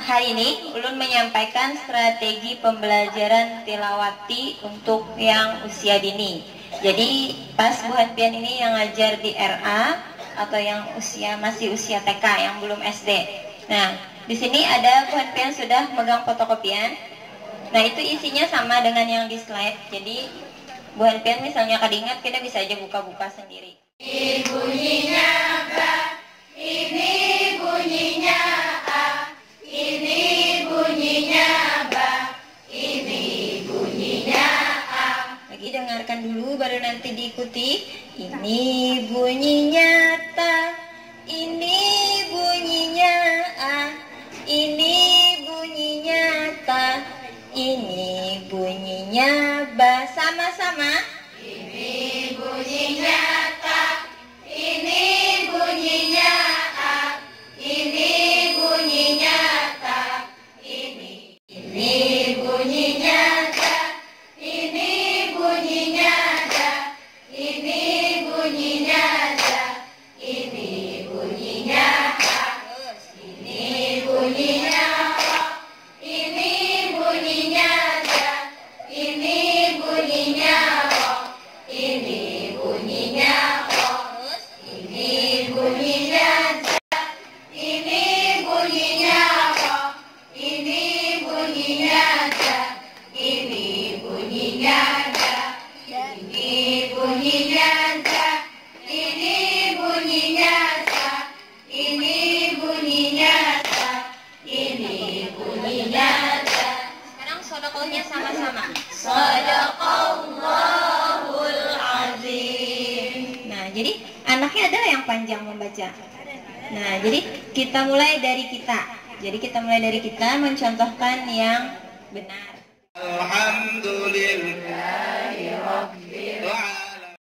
hari ini Ulun menyampaikan strategi pembelajaran tilawati untuk yang usia dini. Jadi pas Bu Hanpian ini yang ngajar di RA atau yang masih usia TK yang belum SD. Nah, di sini ada Bu Hanpian sudah megang fotokopian. Nah, itu isinya sama dengan yang di slide. Jadi Bu Hanpian misalnya kadingat, kita bisa aja buka-buka sendiri. Ini bunyinya ba, ini bunyinya a, ini bunyinya ba, ini bunyinya a. Lagi dengarkan dulu baru nanti diikuti. Ini bunyinya ta, ini bunyinya a, ini bunyinya ta, ini bunyinya ba. Sama-sama. Ini bunyinya ta, ini bunyinya a, ini bunyinya ta, ini bunyinya ta, ini bunyinya ta, ini bunyinya ta, ini bunyinya ta, ini bunyinya ta, ini bunyinya ta, ini bunyinya ta, ini bunyinya ta, ini bunyinya ta, ini bunyinya ta, ini bunyinya ta, ini bunyinya ta, ini bunyinya ta, ini bunyinya ta, ini bunyinya ta, ini bunyinya ta. Sekarang sodokohnya sama-sama. Shadaqallahul azim. Nah, jadi anaknya ada yang panjang membaca. Nah, jadi kita mulai dari kita. Jadi kita mulai dari kita mencontohkan yang benar. Alhamdulillah.